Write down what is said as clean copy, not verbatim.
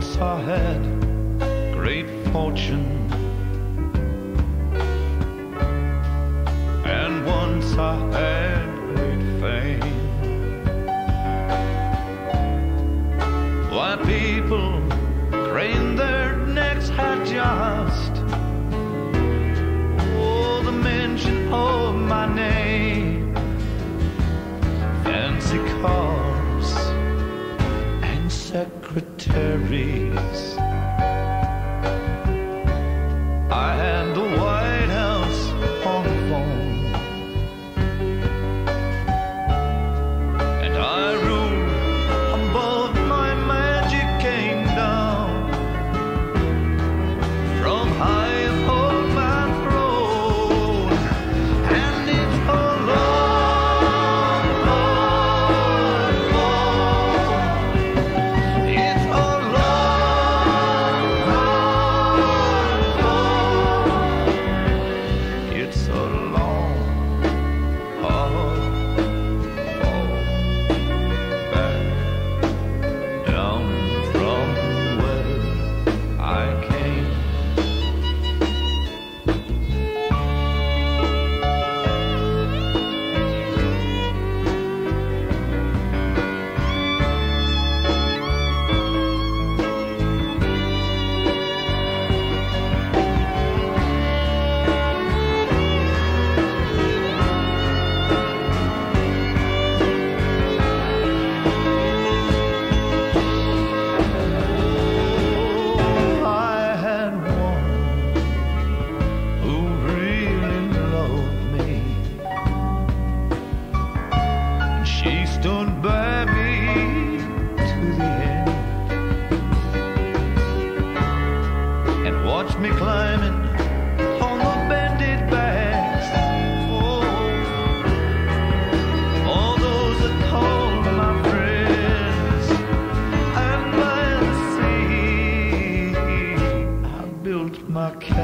Once I had great fortune, and once I had great fame. Why people crane their necks had just the mention of my name. Fancy cars and secretaries, I had the White House on the phone, and I ruled above my magic came down from high above my throne. And it's a long, long fall. It's a long, long fall. It's a long, hard fall back down from where I came. I had one who really loved me. She stood by me to the end and watched me climbing on the bended backs. All those that called my friends, and by the sea I built my cabin